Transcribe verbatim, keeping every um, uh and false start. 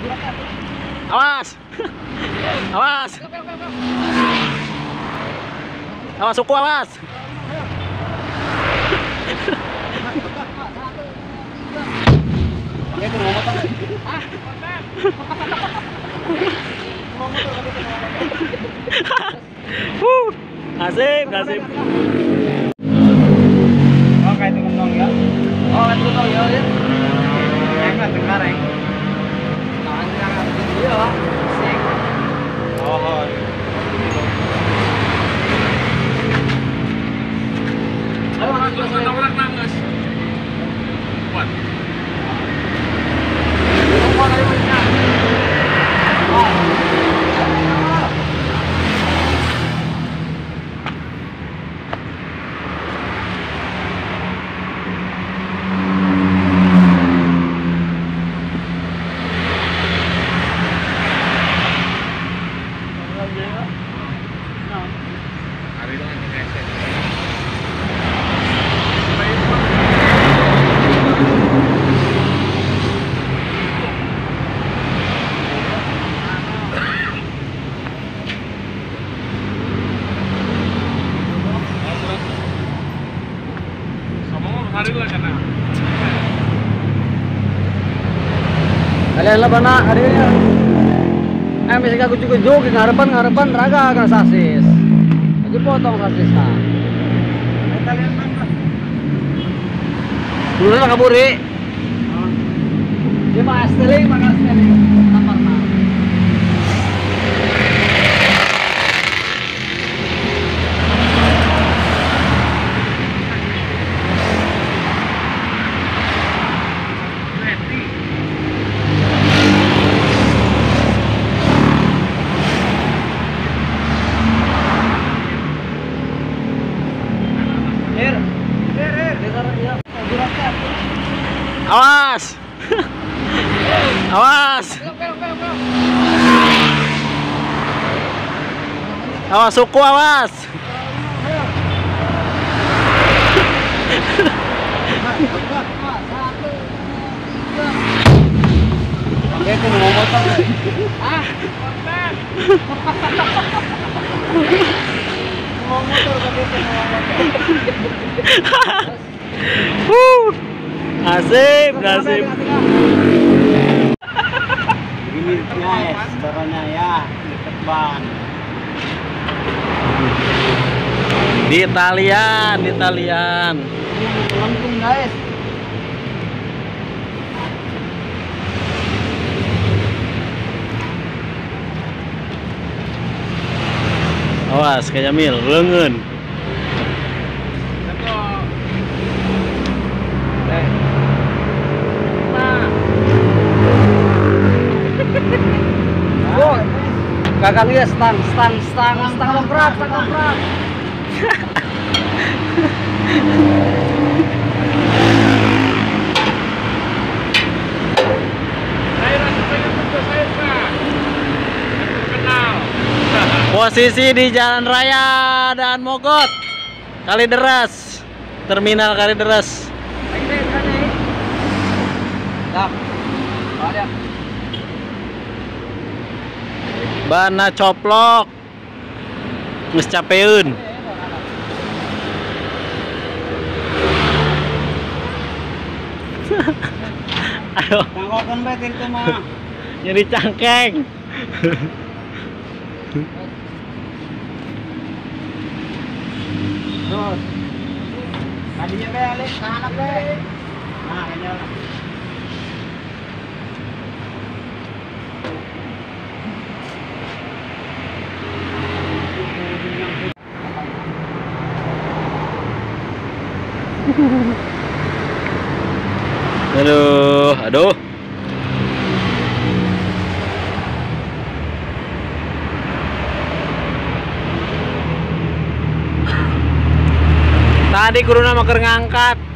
Awas. Awas. Awas suku awas. Huh, kasih, kasih. Oh, kayak itu kentong ya? Oh, kayak itu kentong ya, ya? Yang kan dengar, ya? Tangan yang harus dia, Pak. Sing. Oh, ayo, orang tua saya orang nangis. Kuat. Kuat ayo punya. Oh. Kalian lah bana hari ini. Eh mesti aku juga jogi ngarepan ngarepan raga kan sasis. Lagi potong sasis nah. Kalian mana? Dulu lah kaburi. Dia mah steling mana steling. Kamar nah. Awas. Awas. Awas suku awas. Oke, aku mau motong. Ah, mau motor tapi aku mau motor. Huh. Asik, asik. Ini guys, caranya ya, deket ban. Di Italian, di Italian. Langsung guys. Awas, kayak Jamil, lengan. Oh, gagang ya stang, stang, stang, stang lemprak, stang lemprak. Posisi di Jalan Raya dan Mogot, Kalideres, Terminal Kalideres. Bana coplok geus capeun. Ayo Tangkokan bae itu mah. Jadi cangkeng. Terus. Tadinya bae alik kanan bae. Nah, ini lah. Aduh, aduh. Tadi kuruna maker ngangkat.